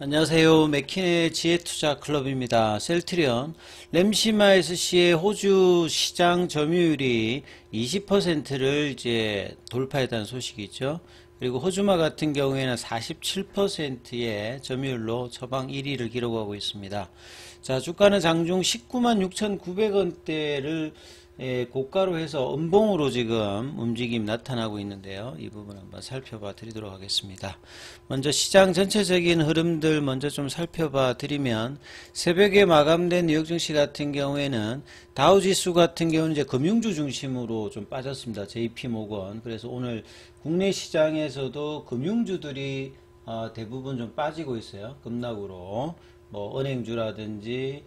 안녕하세요. 맥킨의 지혜투자클럽입니다. 셀트리온 램시마 SC의 호주 시장 점유율이 20%를 이제 돌파했다는 소식이죠. 그리고 호주마 같은 경우에는 47%의 점유율로 처방 1위를 기록하고 있습니다. 자, 주가는 장중 196,900원대를 고가로 해서 음봉으로 지금 움직임 나타나고 있는데요. 이 부분 한번 살펴봐 드리도록 하겠습니다. 먼저 시장 전체적인 흐름들 먼저 좀 살펴봐 드리면, 새벽에 마감된 뉴욕 증시 같은 경우에는 다우지수 같은 경우는 이제 금융주 중심으로 좀 빠졌습니다. JP모건. 그래서 오늘 국내 시장에서도 금융주들이 대부분 좀 빠지고 있어요. 급락으로. 뭐 은행주라든지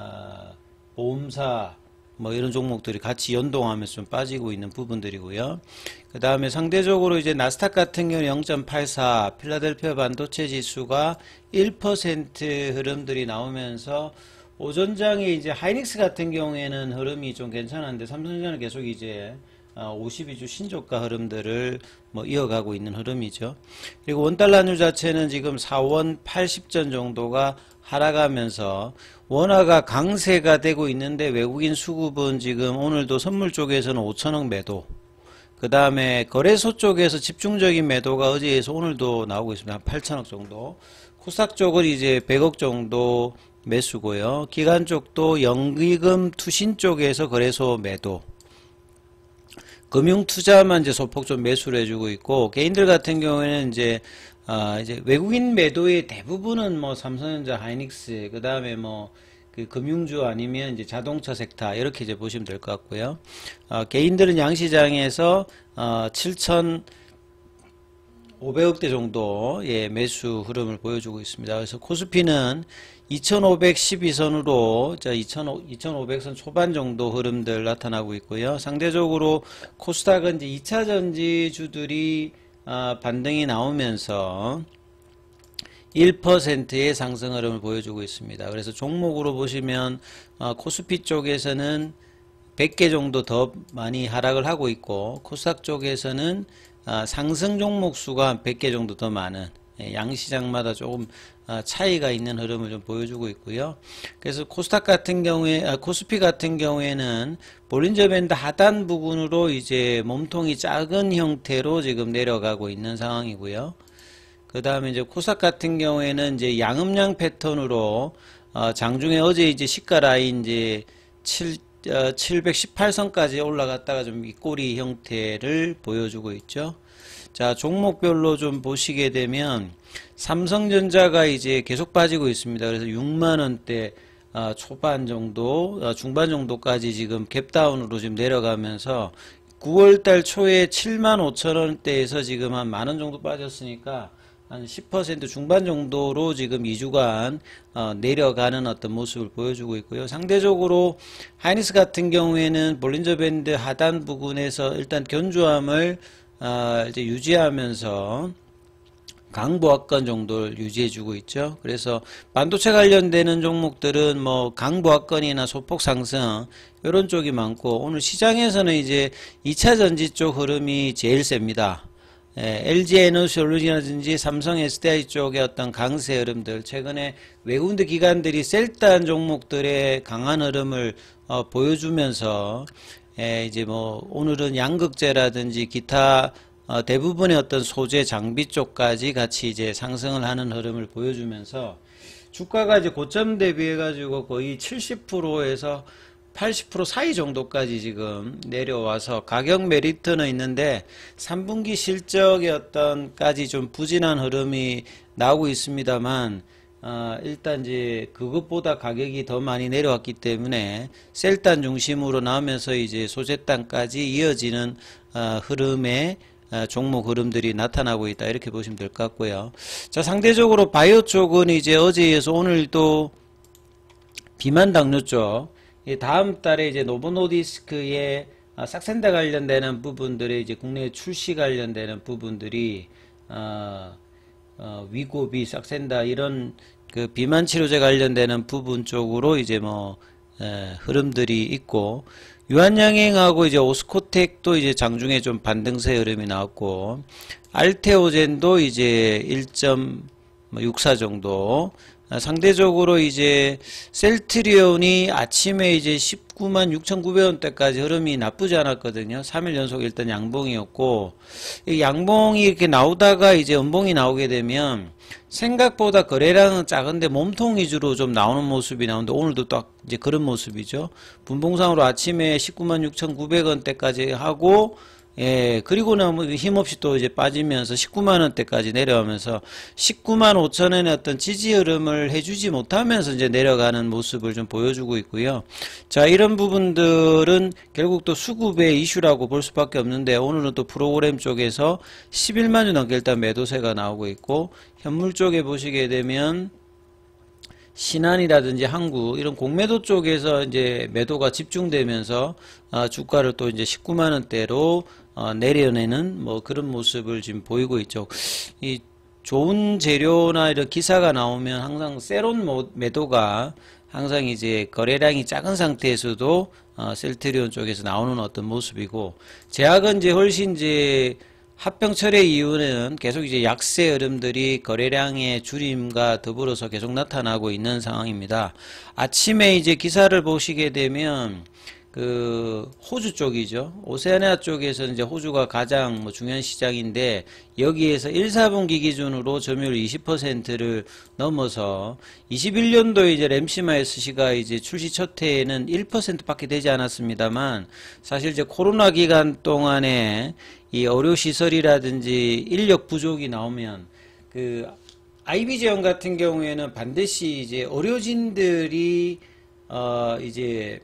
보험사 뭐 이런 종목들이 같이 연동하면서 좀 빠지고 있는 부분들이고요. 그 다음에 상대적으로 이제 나스닥 같은 경우는 0.84, 필라델피아 반도체 지수가 1% 흐름들이 나오면서, 오전장에 이제 하이닉스 같은 경우에는 흐름이 좀 괜찮은데 삼성전자는 계속 이제 52주 신저가 흐름들을 뭐 이어가고 있는 흐름이죠. 그리고 원달러주 자체는 지금 4원 80전 정도가 하락하면서 원화가 강세가 되고 있는데, 외국인 수급은 지금 오늘도 선물 쪽에서는 5천억 매도, 그 다음에 거래소 쪽에서 집중적인 매도가 어제에서 오늘도 나오고 있습니다. 한 8천억 정도. 코스닥 쪽은 이제 100억 정도 매수고요. 기관 쪽도 연기금 투신 쪽에서 거래소 매도, 금융투자만 이제 소폭 좀 매수를 해주고 있고, 개인들 같은 경우에는 이제 외국인 매도의 대부분은 뭐 삼성전자, 하이닉스, 그 다음에 뭐 그 금융주 아니면 이제 자동차 섹터, 이렇게 이제 보시면 될 것 같고요. 개인들은 양시장에서 7,500억대 정도의 매수 흐름을 보여주고 있습니다. 그래서 코스피는 2512선으로 2500선 초반 정도 흐름들 나타나고 있고요. 상대적으로 코스닥은 이제 2차 전지주들이 반등이 나오면서 1%의 상승 흐름을 보여주고 있습니다. 그래서 종목으로 보시면 코스피 쪽에서는 100개 정도 더 많이 하락을 하고 있고, 코스닥 쪽에서는 상승 종목 수가 한 100개 정도 더 많은, 양시장마다 조금 차이가 있는 흐름을 좀 보여주고 있고요. 그래서 코스닥 같은 경우에, 코스피 같은 경우에는 볼린저 밴드 하단 부분으로 이제 몸통이 작은 형태로 지금 내려가고 있는 상황이고요. 그 다음에 이제 코스닥 같은 경우에는 이제 양음양 패턴으로 장중에 어제 이제 시가 라인 이제 718선까지 올라갔다가 좀 이 꼬리 형태를 보여주고 있죠. 자, 종목별로 좀 보시게 되면 삼성전자가 이제 계속 빠지고 있습니다. 그래서 6만원대 초반 정도, 중반 정도까지 지금 갭다운으로 지금 내려가면서 9월달 초에 75,000원대에서 지금 한 만원 정도 빠졌으니까 한 10% 중반 정도로 지금 2주간 내려가는 어떤 모습을 보여주고 있고요. 상대적으로 하이닉스 같은 경우에는 볼린저 밴드 하단 부분에서 일단 견조함을 이제 유지하면서 강보합권 정도를 유지해주고 있죠. 그래서 반도체 관련되는 종목들은 뭐 강보합권이나 소폭 상승 이런 쪽이 많고, 오늘 시장에서는 이제 2차 전지 쪽 흐름이 제일 셉니다. LG 에너지솔루션이라든지 삼성 SDI 쪽의 어떤 강세 흐름들, 최근에 외국인 기관들이 셀단 종목들의 강한 흐름을 보여주면서, 이제 뭐 오늘은 양극재라든지 기타 대부분의 어떤 소재 장비 쪽까지 같이 이제 상승을 하는 흐름을 보여주면서, 주가가 이제 고점 대비해 가지고 거의 70%에서 80% 사이 정도까지 지금 내려와서 가격 메리트는 있는데 3분기 실적의 어떤까지 좀 부진한 흐름이 나오고 있습니다만, 일단 이제 그것보다 가격이 더 많이 내려왔기 때문에 셀단 중심으로 나오면서 이제 소재단까지 이어지는 흐름의 종목 흐름들이 나타나고 있다, 이렇게 보시면 될 것 같고요. 자, 상대적으로 바이오 쪽은 이제 어제에서 오늘도 비만 당뇨 쪽, 다음 달에 이제 노보노디스크의 싹센다 관련되는 부분들이 이제 국내 출시 관련되는 부분들이 위고비, 싹센다 이런 그 비만 치료제 관련되는 부분 쪽으로 이제 뭐 흐름들이 있고, 유한양행하고 이제 오스코텍도 이제 장중에 좀 반등세 흐름이 나왔고, 알테오젠도 이제 뭐 64 정도. 상대적으로 이제 셀트리온이 아침에 이제 196,900원대까지 흐름이 나쁘지 않았거든요. 3일 연속 일단 양봉이었고, 이 양봉이 이렇게 나오다가 이제 음봉이 나오게 되면 생각보다 거래량은 작은데 몸통 위주로 좀 나오는 모습이 나오는데, 오늘도 딱 이제 그런 모습이죠. 분봉상으로 아침에 196,900원대까지 하고, 예, 그리고는 뭐 힘없이 또 이제 빠지면서 19만원대까지 내려가면서 195,000원의 어떤 지지 흐름을 해주지 못하면서 이제 내려가는 모습을 좀 보여주고 있고요. 자, 이런 부분들은 결국 또 수급의 이슈라고 볼 수밖에 없는데, 오늘은 또 프로그램 쪽에서 11만주 넘게 일단 매도세가 나오고 있고, 현물 쪽에 보시게 되면 신한이라든지 항구 이런 공매도 쪽에서 이제 매도가 집중되면서 주가를 또 이제 19만원대로 내려내는 뭐 그런 모습을 지금 보이고 있죠. 이 좋은 재료나 이런 기사가 나오면 항상 세론 매도가 항상 이제 거래량이 작은 상태에서도 셀트리온 쪽에서 나오는 어떤 모습이고, 제약은 이제 훨씬 이제 합병철회 이후는 계속 이제 약세 흐름들이 거래량의 줄임과 더불어서 계속 나타나고 있는 상황입니다. 아침에 이제 기사를 보시게 되면 그 호주 쪽이죠. 오세아니아 쪽에서 이제 호주가 가장 뭐 중요한 시장인데, 여기에서 1, 4분기 기준으로 점유율 20%를 넘어서 21년도에 이제 램시마 SC가 이제 출시 첫 해에는 1%밖에 되지 않았습니다만, 사실 이제 코로나 기간 동안에 이 의료시설이라든지 인력 부족이 나오면 그 IB 제형 같은 경우에는 반드시 이제 의료진들이 이제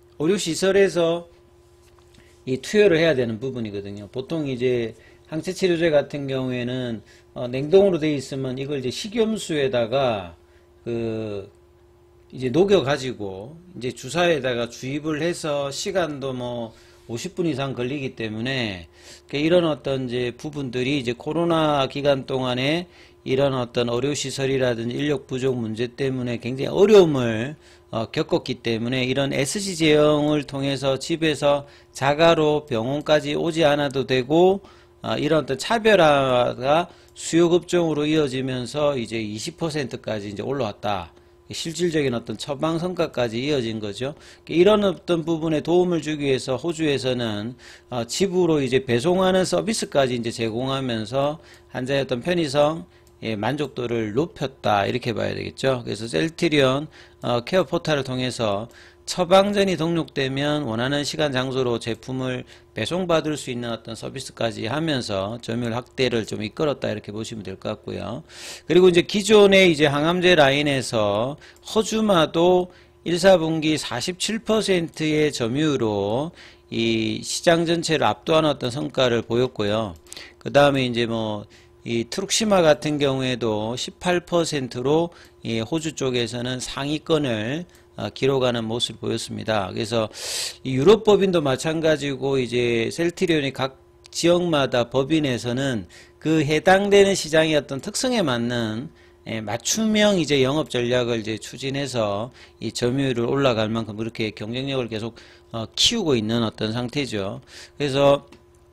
의료시설에서 이 투여를 해야 되는 부분이거든요. 보통 이제 항체치료제 같은 경우에는 냉동으로 되어 있으면 이걸 이제 식염수에다가 그 이제 녹여 가지고 이제 주사에다가 주입을 해서 시간도 뭐 50분 이상 걸리기 때문에 이런 어떤 이제 부분들이 이제 코로나 기간 동안에 이런 어떤 의료시설이라든지 인력 부족 문제 때문에 굉장히 어려움을 겪었기 때문에, 이런 SC 제형을 통해서 집에서 자가로 병원까지 오지 않아도 되고, 이런 어떤 차별화가 수요 급증으로 이어지면서 이제 20%까지 이제 올라왔다. 실질적인 어떤 처방 성과까지 이어진 거죠. 이런 어떤 부분에 도움을 주기 위해서 호주에서는 집으로 이제 배송하는 서비스까지 이제 제공하면서 환자의 어떤 편의성, 만족도를 높였다, 이렇게 봐야 되겠죠. 그래서 셀트리온 케어 포탈을 통해서 처방전이 등록되면 원하는 시간 장소로 제품을 배송받을 수 있는 어떤 서비스까지 하면서 점유율 확대를 좀 이끌었다, 이렇게 보시면 될 것 같고요. 그리고 이제 기존의 이제 항암제 라인에서 허주마도 1, 4분기 47%의 점유율로 이 시장 전체를 압도하는 어떤 성과를 보였고요. 그 다음에 이제 뭐 이 트룩시마 같은 경우에도 18%로 이 호주 쪽에서는 상위권을 기록하는 모습을 보였습니다. 그래서 이 유럽 법인도 마찬가지고, 이제 셀트리온이 각 지역마다 법인에서는 그 해당되는 시장의 어떤 특성에 맞는 맞춤형 이제 영업 전략을 이제 추진해서 이 점유율을 올라갈 만큼 그렇게 경쟁력을 계속 키우고 있는 어떤 상태죠. 그래서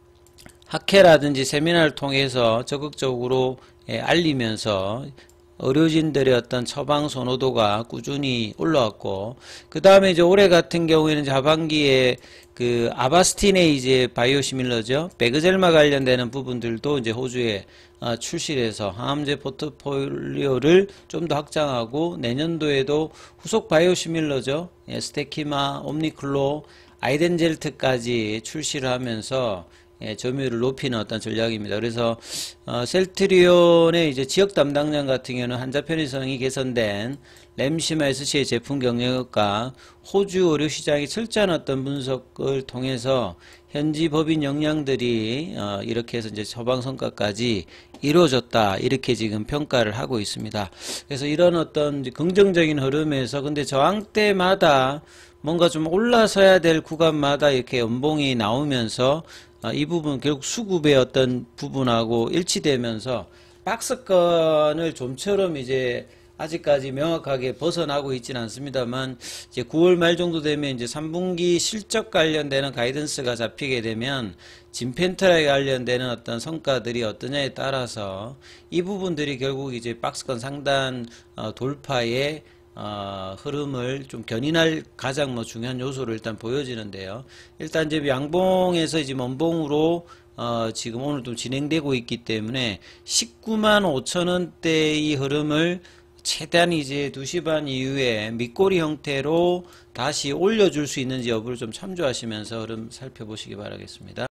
학회라든지 세미나를 통해서 적극적으로 알리면서 의료진들의 어떤 처방 선호도가 꾸준히 올라왔고, 그 다음에 이제 올해 같은 경우에는 이제 하반기에 그 아바스틴의 이제 바이오시밀러죠. 베그젤마 관련되는 부분들도 이제 호주에 출시를 해서 항암제 포트폴리오를 좀 더 확장하고, 내년도에도 후속 바이오시밀러죠. 스테키마, 옴니클로, 아이덴젤트까지 출시를 하면서 점유율을 높이는 어떤 전략입니다. 그래서 셀트리온의 이제 지역 담당자 같은 경우는 환자 편의성이 개선된 램시마 SC의 제품 경영과 호주 의료 시장의 철저한 어떤 분석을 통해서 현지 법인 역량들이 이렇게 해서 이제 처방 성과까지 이루어졌다, 이렇게 지금 평가를 하고 있습니다. 그래서 이런 어떤 긍정적인 흐름에서, 근데 저항대마다 뭔가 좀 올라서야 될 구간마다 이렇게 연봉이 나오면서 이 부분 결국 수급의 어떤 부분하고 일치되면서 박스권을 좀처럼 이제 아직까지 명확하게 벗어나고 있지는 않습니다만 이제 9월 말 정도 되면 이제 3분기 실적 관련되는 가이던스가 잡히게 되면 진펜트라에 관련되는 어떤 성과들이 어떠냐에 따라서 이 부분들이 결국 이제 박스권 상단 돌파의 흐름을 좀 견인할 가장 중요한 요소를 일단 보여지는데요. 일단 이제 양봉에서 이제 원봉으로 지금 오늘도 진행되고 있기 때문에 19만 5천원대의 흐름을 최대한 이제 2시 반 이후에 밑꼬리 형태로 다시 올려줄 수 있는지 여부를 좀 참조하시면서 흐름 살펴보시기 바라겠습니다.